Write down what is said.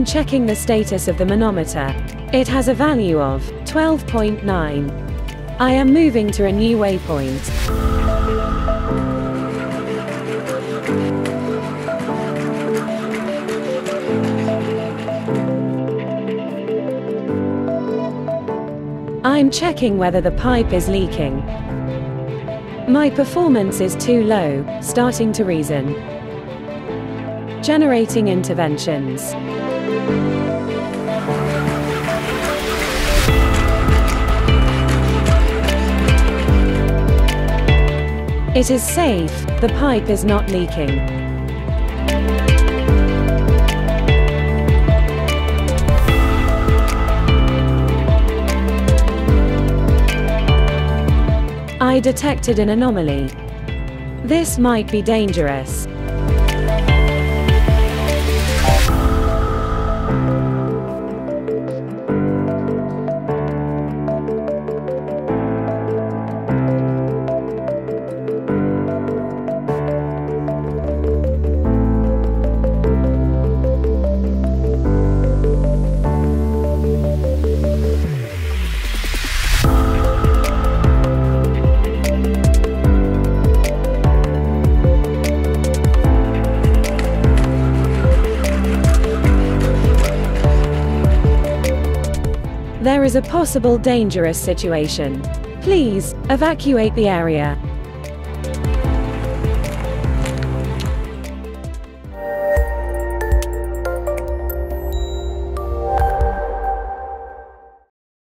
am checking the status of the manometer. It has a value of 12.9. I am moving to a new waypoint. I'm checking whether the pipe is leaking. My performance is too low, starting to reason. Generating interventions. It is safe, the pipe is not leaking. I detected an anomaly. This might be dangerous. There is a possible dangerous situation. Please, evacuate the area.